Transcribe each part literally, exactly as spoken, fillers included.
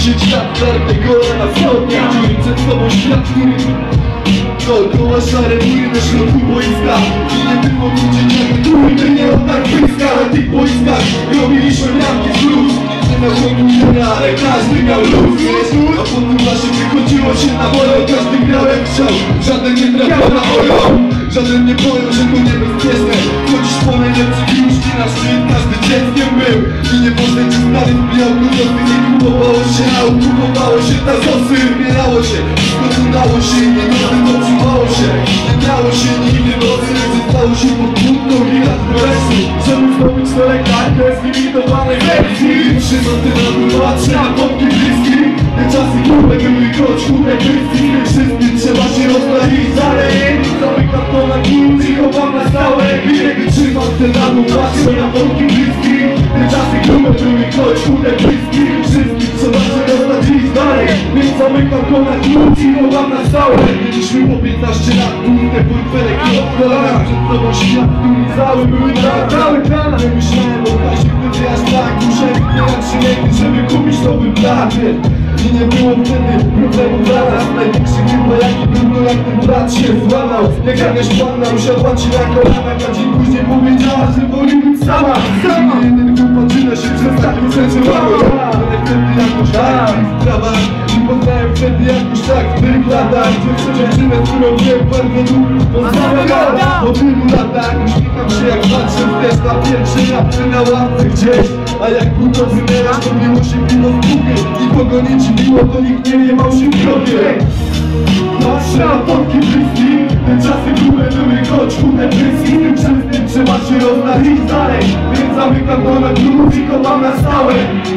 dziesięć lat zarte gola na wschodnia. Dziury przed sobą świat, który dookoła szare mury na środku boiska. I nie było tu dzieciaki, który nie od tak bliska. Na tych boiskach robiliśmy bramki z luz. Nie na chłopu nie, ale każdy miał luz. A potem nasze wychodziło się na wolę. Każdy grał jak chciał, żaden nie trafiał na oro. Żaden nie pojął, że to niebezpieczne. Chodzisz po najlepszych różki na szczyt, każdy dzieckiem był. I nie poznać się stary wbijał glutowy. Nie kupowało się aut, kupowało się tazosy. Wybierało się, wszystko co dało się. Nie nigdy to czuwało się. Nie dało się nigdy nocy. Zostało się pod kłódką i lat progresu. Żeby zdobyć to lekarkę z limitowanej wersji. Trzymam ty na dół, patrzę na podki bliski. Te czasy kurwe były kroć, kurwe kryski. Wszystkim trzeba się rozprawić dalej. Zamykam to na klucz i chowam na stałe. I kiedy trzymam te na dół, patrzę na podki bliski. Te czasy kurwe były kroć, kurwe kryski. Wszystkim trzeba się rozprawić dalej. Więc zamykam to na klucz i chowam na stałe. Mieliśmy po piętnaście lat, kurde portfele od kolana. Przed tobą świat, który cały były na cały plan. Nie myślałem o kasie, gdyby aż tak muszę wybierać się ręki, żeby kupić nowy plan. I nie było wtedy problemu zaraz. Największy chyba jaki był, to jak ten brat się złamał. Jak jakaś panna usiadła ci na kolanach, a dzień później powiedziała, że woli być sama. Sama jeden wypatrzyna się przez taką przeżywało. Ale wtedy jakoś tak w sprawach. I poznałem wtedy jakoś tak w tych latach. Dziewczynę, którą wiem bardzo długo poznałem. Po tylu latach uśmiecham się jak patrzę też na pierwsze rapy na ławce gdzieś. A jak długo wybierasz, to miło się piwo w kupie. I kogo nie dziwiło, to nikt nie jebał się w grobie. Patrzę na podki bliski. Te czasy grube były choć chude bryski. Tym wszystkim trzeba się rozdarzyć dalej. Więc zamykam to na klucz i chowam na stałe.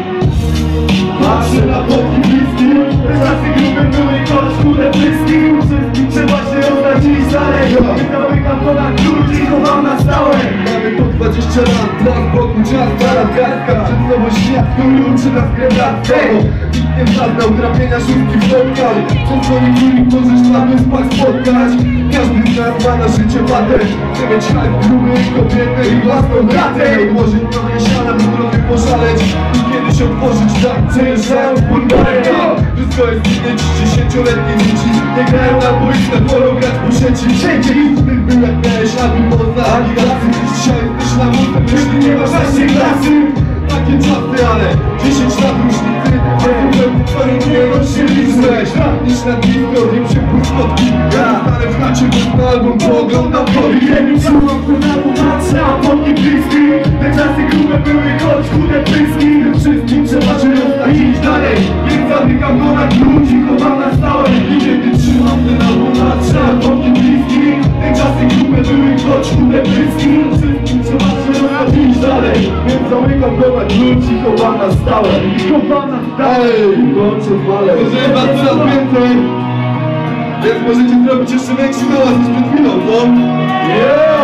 Patrzę na podki bliski. Te czasy grube były choć chude bryski. Tym wszystkim trzeba się rozdarzyć dalej. Więc zamykam to na klucz i chowam na stałe. Mamy po dwadzieścia lat, dla boku czas, zaradgatka. Przed sobą świat, który uczy nas grę bratskiego. Nikt nie zaznał trafienia szóstki w spotkał. Przez to niektórych możesz na wyspach spotkać. Każdy z nas ma na życie patent. Chce mieć hajp, gruby, kobietę i własną bratę. Odłożyć trochę siana, by trochę poszaleć. I kiedyś otworzyć tak, przejeżdżając bulwarka. Wszystko jest inne, dziesięcioletnie dzieci nie grają na boiskach, wolą grać po sieci. Wszędzie inny był jak miałeś, aby poza aligacji. Dzisiaj jesteś na mówce, jeśli nie masz naszej klasy. Takie czasy, ale dziesięć lat różnicy. Twoje nie rozdzieliśmy niż na blisko, nie przypuść spotki. Ja zostanę w chacie, bo na album pooglądam poli. Nie czułam to na umatrze, a podki bliski. Te czasy grube były choć chude pyski. Tym wszystkim trzeba się rozstawić dalej. Więc zamykam go na klucz i chowam na stałe. I kiedy trzymam ten album umatrze, a podki bliski. Te czasy grube były choć chude pyski. Tym wszystkim trzeba się rozstawić dalej. Więc zamykam go na klucz i chowam na stałe. I chowam na stałe. Możemy was coraz więcej. Więc możecie zrobić jeszcze większy hałas niż przed chwilą, no? Yeah!